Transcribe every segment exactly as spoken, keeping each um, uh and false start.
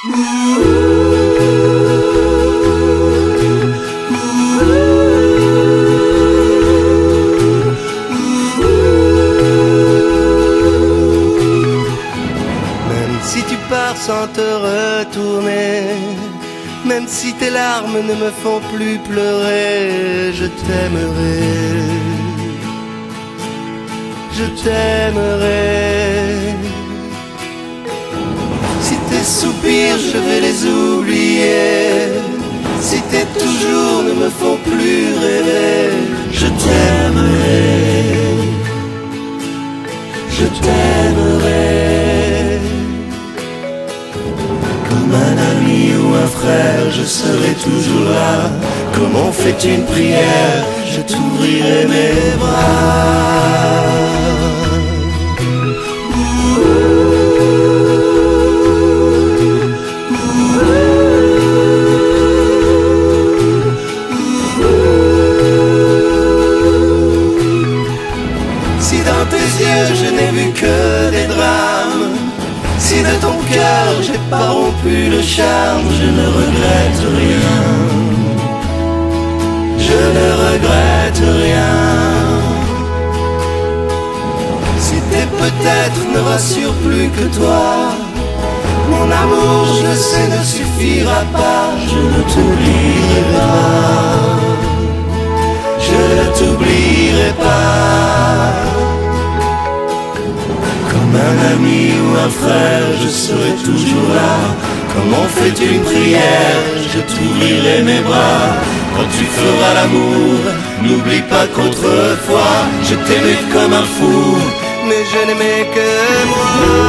Même si tu pars sans te retourner, même si tes larmes ne me font plus pleurer, je t'aimerai, je t'aimerai. Si tes soupirs je vais les oublier, si tes toujours ne me font plus rêver, je t'aimerai, je t'aimerai. Comme un ami ou un frère, je serai toujours là. Comme on fait une prière, je t'ouvrirai mes bras. Si dans tes yeux je n'ai vu que des drames, si de ton cœur j'ai pas rompu le charme, je ne regrette rien, je ne regrette rien. Si tes peut-être ne rassurent plus que toi, mon amour je le sais ne suffira pas, je ne t'oublierai pas, je ne t'oublierai pas. Comme un ami ou un frère, je serai toujours là. Comme on fait une prière, je t'ouvrirai mes bras. Quand tu feras l'amour, n'oublie pas qu'autrefois je t'aimais comme un fou, mais je n'aimais que moi.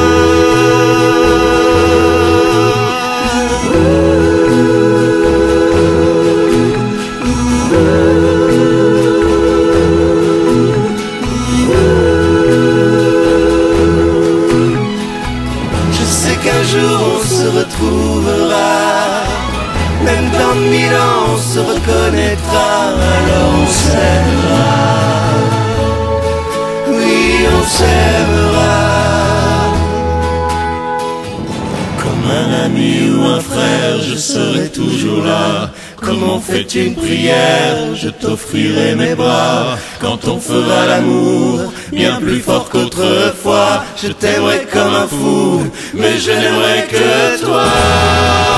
Un jour on se retrouvera, même dans mille ans on se reconnaîtra, alors on s'aimera, oui on s'aimera. Comme un ami ou un frère, je serai toujours là. Comme on fait une prière, je t'offrirai mes bras. Quand on fera l'amour, bien plus fort qu'autrefois, je t'aimerai comme un fou, mais je n'aimerai que toi.